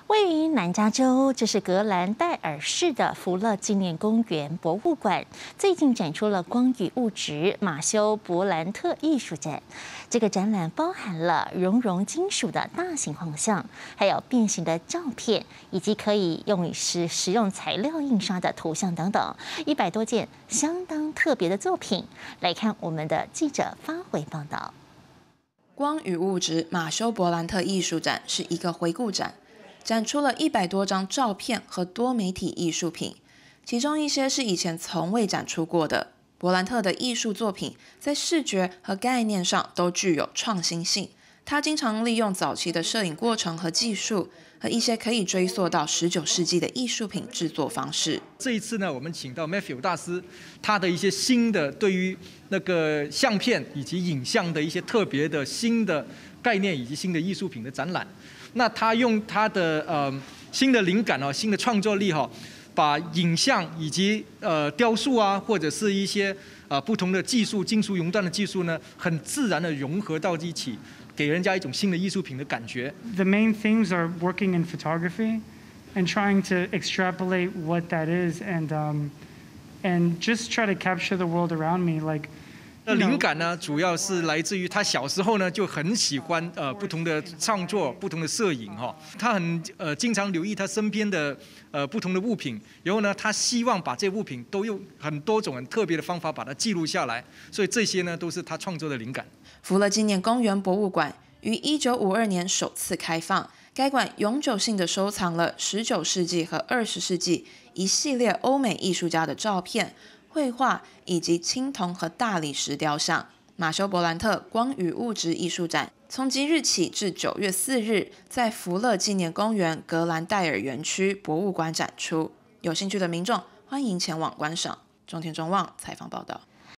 位于南加州，这是格兰戴尔市的福乐纪念公园博物馆，最近展出了光与物质马修·伯兰特艺术展。这个展览包含了熔金属的大型画像，还有变形的照片，以及可以使用材料印刷的图像等等，100多件相当特别的作品。来看我们的记者发回报道。 光与物质马修·伯兰特艺术展是一个回顾展。展出了100多张照片和多媒体艺术品，其中一些是以前从未展出过的。伯兰特的艺术作品在视觉和概念上都具有创新性。他经常利用早期的摄影过程和技术，和一些可以追溯到19世纪的艺术品制作方式。 这一次呢，我们请到 Matthew 大师，他的一些新的对于那个相片以及影像的一些特别的新的概念以及新的艺术品的展览。那他用他的新的灵感新的创作力把影像以及雕塑啊，或者是一些不同的技术、金属熔断的技术呢，很自然的融合到一起，给人家一种新的艺术品的感觉。 The main themes are working in photography and trying to extrapolate what that is and just try to capture the world around me like. 那灵感呢，主要是来自于他小时候呢就很喜欢不同的创作、不同的摄影他很经常留意他身边的不同的物品，然后呢，他希望把这些物品都用很多种很特别的方法把它记录下来，所以这些呢都是他创作的灵感。 福乐纪念公园博物馆于1952年首次开放，该馆永久性的收藏了19世纪和20世纪一系列欧美艺术家的照片、绘画以及青铜和大理石雕像。马修·伯兰特光与物质艺术展从即日起至9月4日，在福乐纪念公园格兰戴尔园区博物馆展出。有兴趣的民众欢迎前往观赏。中天中望采访报道。